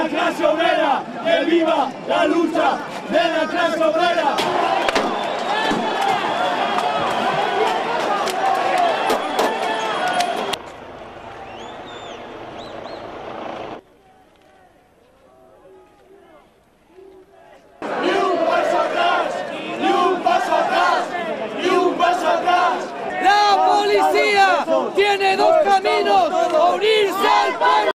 la clase obrera, que viva la lucha de la clase obrera.